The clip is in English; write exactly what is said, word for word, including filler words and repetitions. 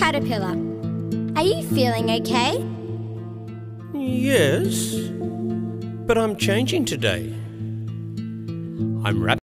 caterpillar. Are you feeling okay? Yes, but I'm changing today. I'm wrapping